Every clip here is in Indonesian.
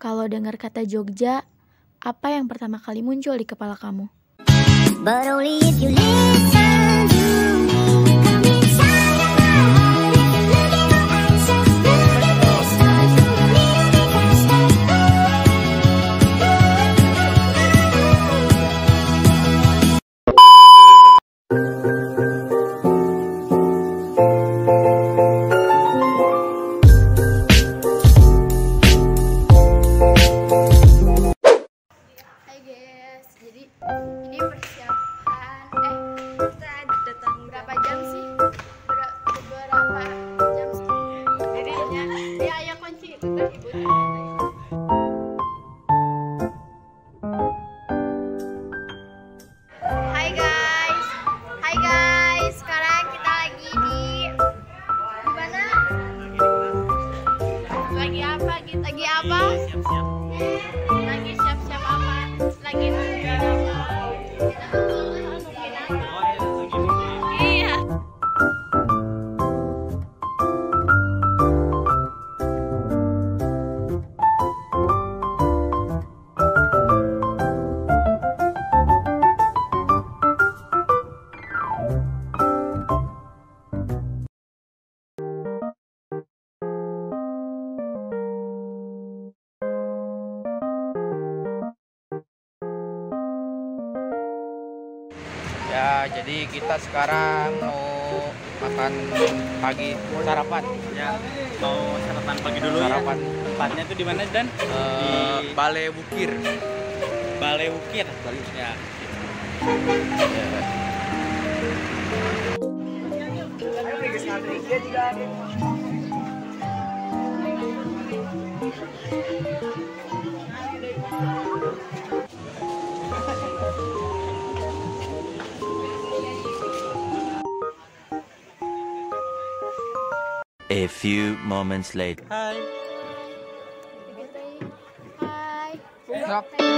Kalau dengar kata Jogja, apa yang pertama kali muncul di kepala kamu? But only if you listen to me. Come inside of my heart. If you look in my eyes, just look at this heart. You need to be faster. Hai guys, jadi ini persiapan. Kita datang berapa jam sih? Beberapa jam sih. Jadi ya ayo kunci itu kan ibu. Hai guys, sekarang kita lagi di mana? Lagi apa? Lagi apa? Siap-siap. Lagi siap-siap apa? Lagi nungguin apa? Iya. Ya, jadi kita sekarang mau makan pagi, sarapan. Ya, mau sarapan pagi dulu Sarapan. ya. Tempatnya tuh di mana Dan? Di Balai Bukir. Balai Bukir. Ya. A few moments later. Hai. Hai.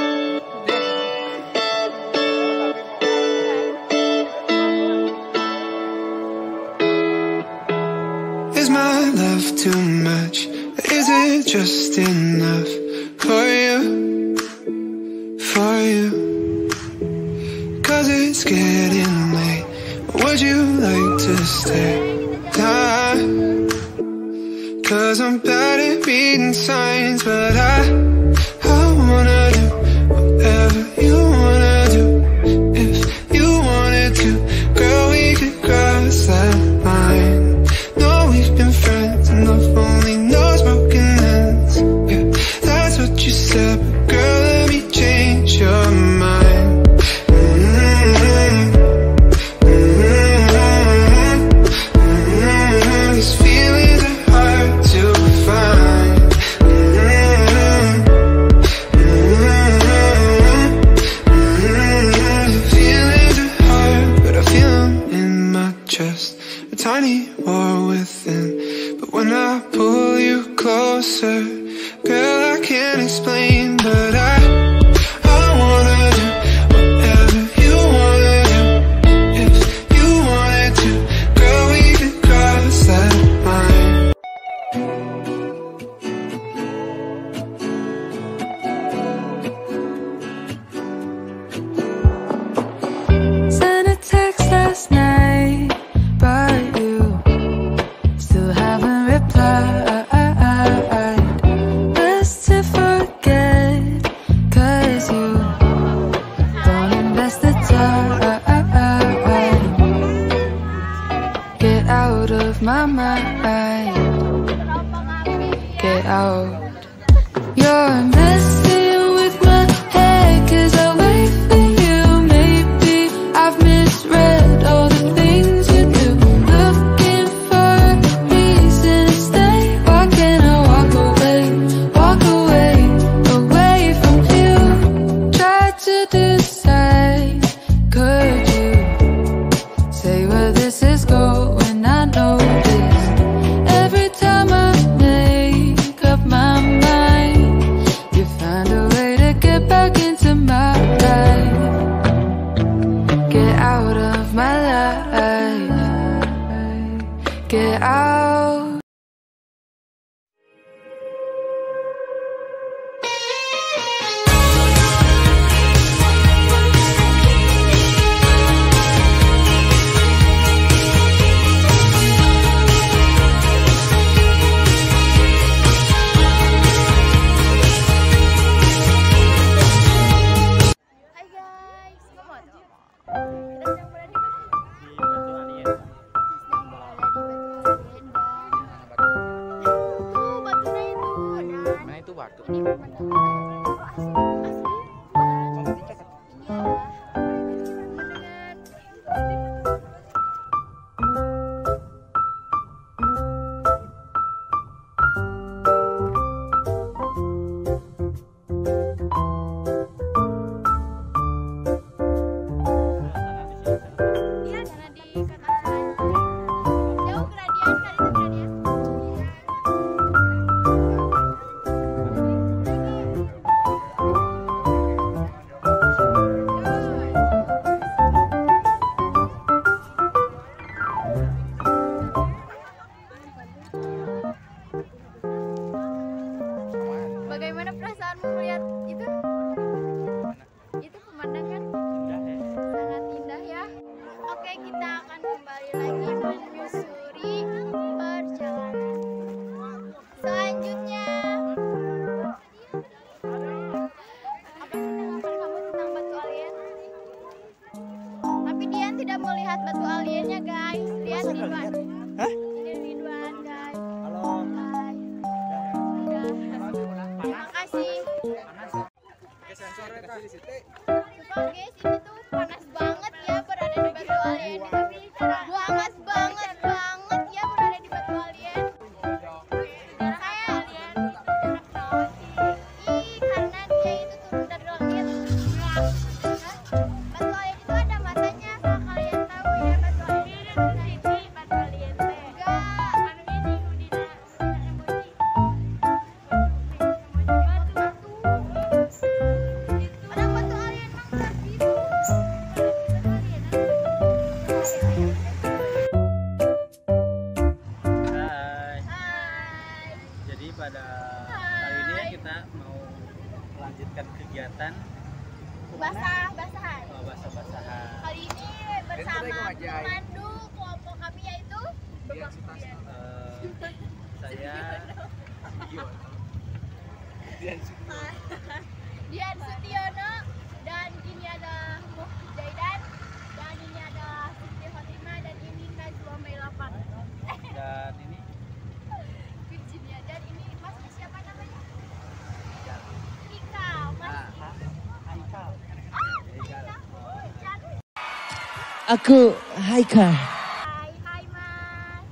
Is my love too much? Is it just enough for you? For you? 'Cause it's getting late. Would you like to stay? Nah. 'Cause I'm bad at reading signs, but I wanna do whatever you wanna do. If you wanted to, girl, we could cross that line. No, we've been friends and love only knows broken hands. Yeah, that's what you said, but girl, let me change your mind. These feelings are hard to find. Feelings are hard, but I feel them in my chest. A tiny war within. But when I pull you closer, girl, I can't explain, but I wanna do whatever you wanna do. If you wanted to, girl, we could cross that line. Sent a text last night, but you still haven't replied. Best to forget, 'cause you don't invest the time. Get out of my mind. Get out. You're messing with my head, 'cause I wait for you. Maybe I've misread all the things you do. Looking for a reason to stay. Why can't I walk away from you? Try to decide, could you say where this is going? I notice every time I make up my mind, you batu. Ini pemandangan. Oh, asli. Ini adalah pemandangan. Karena di kanan jauh Gradian kali itu Gradian. Bagaimana perasaanmu melihat itu? Itu pemandangan sangat indah ya. Oke, kita akan kembali lagi menyusuri perjalanan selanjutnya. Apa sih tanggapan kamu tentang batu alien? Tapi Dian tidak melihat batu aliennya, guys. Lihat Ridwan. Ini Ridwan, guys. Halo. Hai. Udah. Terima kasih. Sumpah guys, ini tuh panas banget ya berada di batu alien. Banget ya berada di batu alien. Saya alien. Karena dia itu turun dari langit. Hah? Batu alien itu ada masanya, asal kalian tahu ya batu alien. Ini batu alien. Orang batu alien mah gitu. Hai. Hai. Jadi pada kali ini kita mau melanjutkan kegiatan Basah-basahan. basah-basahan. Kali ini bersama pemandu kelompok kami yaitu Saya Dian Sutiono, dan ini ada Muhammad Zaidan, dan ini ada Siti Fatimah, dan ini Najwa Mailapan. dan ini Virginia, dan ini masnya siapa namanya? Ika, mas. Haikal. Cantik. Aku Haikal. Hai mas.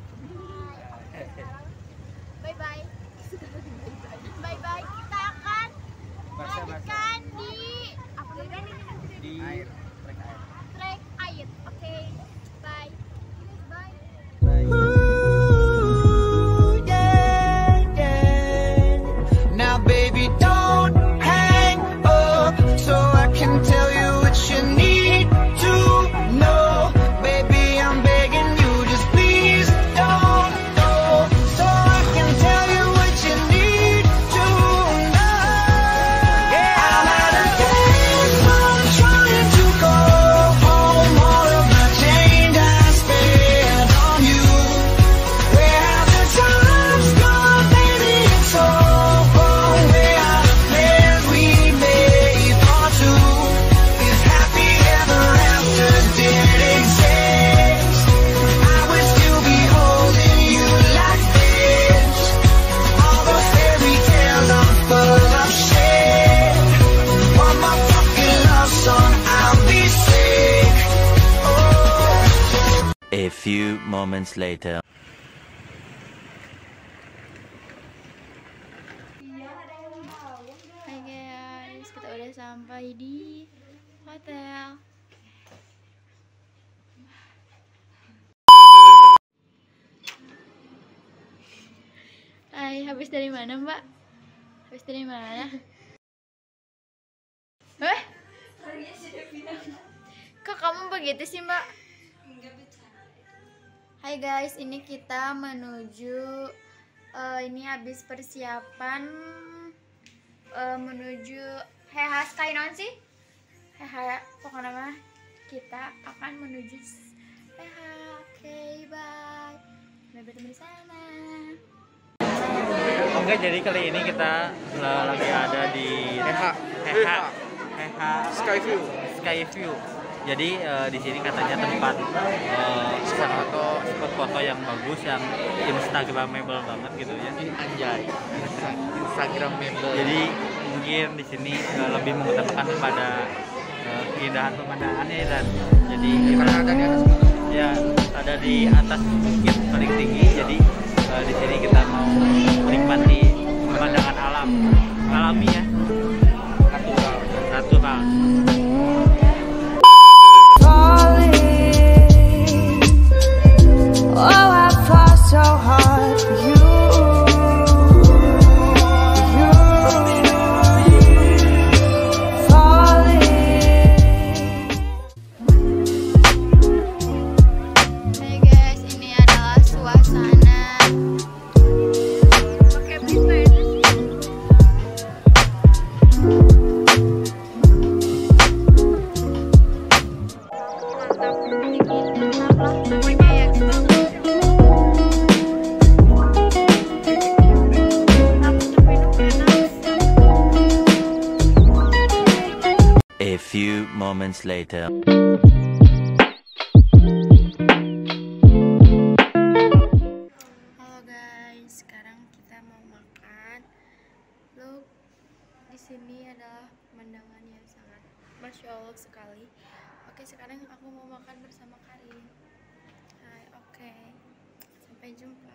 Bye bye. Bye bye. Kita akan melanjutkan di apa namanya? di Air. Trek air. Oke. Bye. Bye. Now baby don't hang up so I can tell you what you need to know. Baby I'm begging you just please don't go so I can tell you what you need to know. I'm at a dance, I'm trying to go home. All of my change I spent on you. Where have the times gone, baby? It's so wrong. Where are the plans we made for two? If happy ever after did exist, I would still be holding you like this. All those fairy tales are full of shit. Want my fucking love song, I'll be sick. Oh. A few moments later. Hai guys, kita udah sampai di hotel. Hai, habis dari mana Mbak? Habis dari mana? Kok kamu begitu sih Mbak? Hai guys, ini kita menuju ini habis persiapan menuju Heha Sky non sih? Heha, pokoknya mah kita akan menuju Heha. Oke, bye. Sampai bertemu di sana. Oke, jadi kali ini kita lagi ada di Heha. Skyview. Jadi di sini katanya tempat spot foto yang bagus, yang instagramable banget gitu ya. Anjay, instagramable. Jadi mungkin di sini lebih mengutamakan kepada keindahan pemandangannya dan jadi Karena ada di atas ya ada di atas bukit paling tinggi. Jadi di sini kita mau menikmati pemandangan alam alami ya, natural. Oh, I fought so hard for you. Hai guys, ini adalah suasana. Pakai beat mana sih? Mantap, mantap lah pokoknya ya. A few moments later. Halo guys, sekarang kita mau makan. Look, di sini adalah pemandangan yang sangat masya Allah sekali. Oke, sekarang aku mau makan bersama Karin. Hai, oke. Sampai jumpa.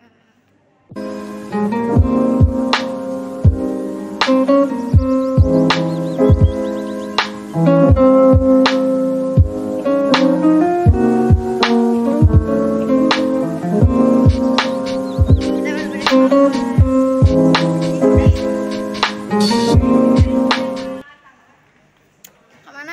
Kemana?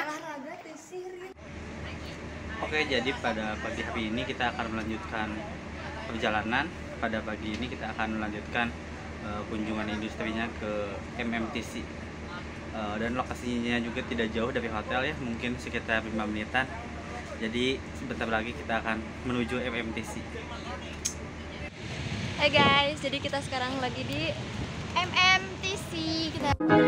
Oke, jadi pada pagi hari ini kita akan melanjutkan perjalanan. Pada pagi ini kita akan melanjutkan kunjungan industrinya ke MMTC. Dan lokasinya juga tidak jauh dari hotel ya, mungkin sekitar 5 menitan. Jadi sebentar lagi kita akan menuju MMTC. Hai guys, jadi kita sekarang lagi di MMTC. Kita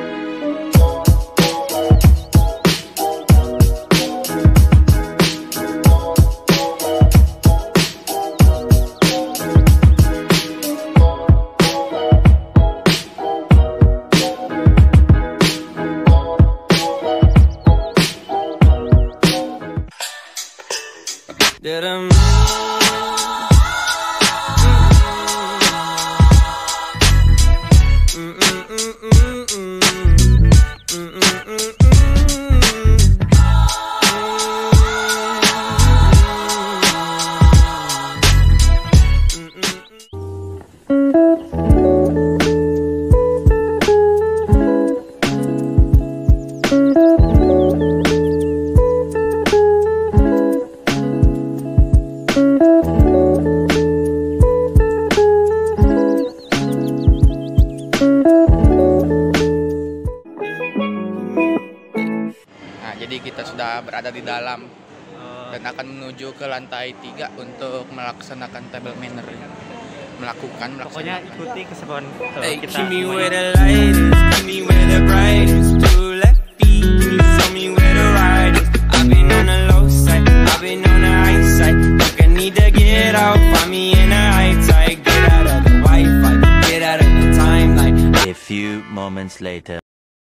Jadi kita sudah berada di dalam dan akan menuju ke lantai 3 untuk melaksanakan table manner. Pokoknya ikuti keseruan Hey, kita. keep me where the light is, keep me where the bright is. Two left feet, can you tell me where the ride is? I've been on the low side, I've been on the high side. Like I need to get out, find me in the high tide. Get out of the Wi-Fi, get out of the timeline. A few moments later.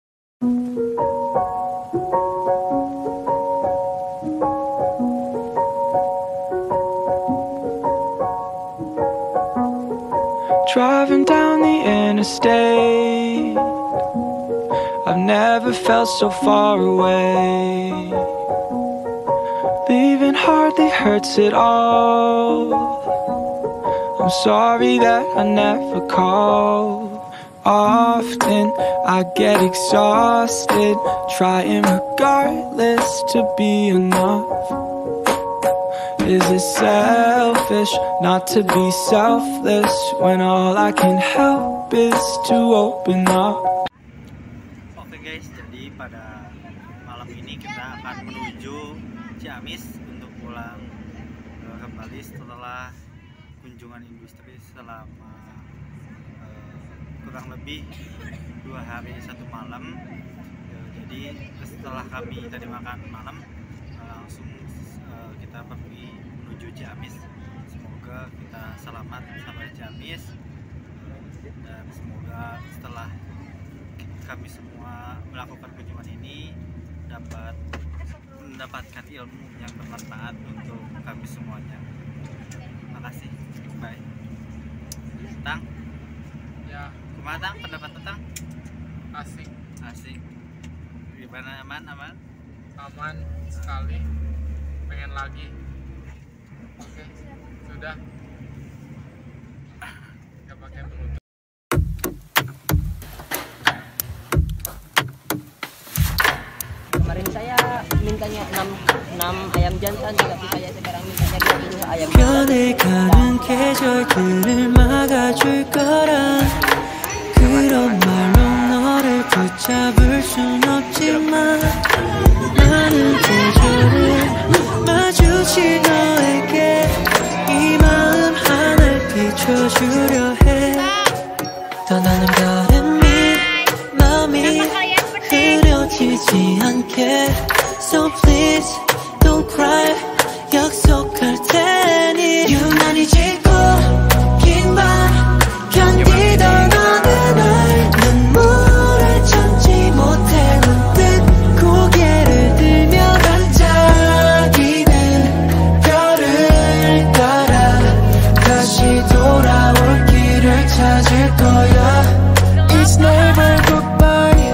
Driving down the interstate, I've never felt so far away. Leaving hardly hurts at all. I'm sorry that I never called. Often I get exhausted, trying regardless to be enough. Is it selfish not to be selfless when all I can help is to open up? Oke guys, jadi pada malam ini kita akan menuju Ciamis untuk pulang kembali setelah kunjungan industri selama kurang lebih 2 hari 1 malam. Jadi setelah kami tadi makan malam, langsung kita pergi menuju Ciamis. Semoga kita selamat sampai Ciamis, dan semoga setelah kami semua melakukan kunjungan ini dapat mendapatkan ilmu yang bermanfaat untuk kami semuanya. Terima kasih. Bye. Tang? Ya, Kumaha Tang? Pendapat Tang? asik, Asik. Gimana, aman? aman sekali, pengen lagi. Oke, sudah. Gak pakai penutup. Kemarin saya mintanya 6 ayam jantan, tapi saya sekarang mintanya 20 ayam jantan. 변해가는 계절들을 막아줄 거라. 그런 말로 너를 붙잡을 순 없지만 많은 계절을 마주칠 너에게 이 마음 하나를 비춰주려 해. 떠나는 별은 마음이 흐려지지 않게. So please don't cry. 약속할 테니 유난히 짙고 긴 밤 견디던 어느 날 눈물을 참지 못해 문득 고개를 들며 반짝이는 별을 따라 다시 돌아올 길을 찾을 거야. It's never goodbye.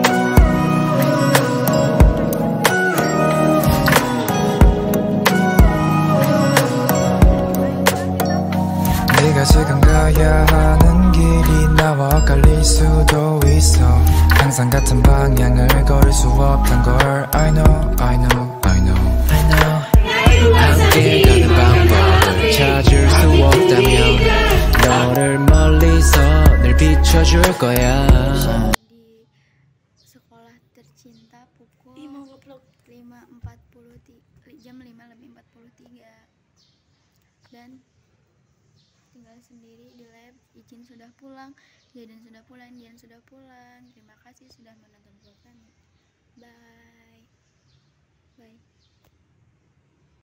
네가 지금 가야 하는 길이 나와 엇갈릴 수도 있어. 항상 같은 방향을 걸을 수 없단 걸 I know, I know, I know, I know. 함께 가는 방법을 찾을 수 없다면 너를 멀리서 늘 비춰줄 거야. Di sekolah tercinta pukul 5.40 jam 5.43, dan tinggal sendiri di lab. Izin sudah pulang, Jaden sudah pulang, Dian sudah pulang. Terima kasih sudah menonton vlog kami. Bye.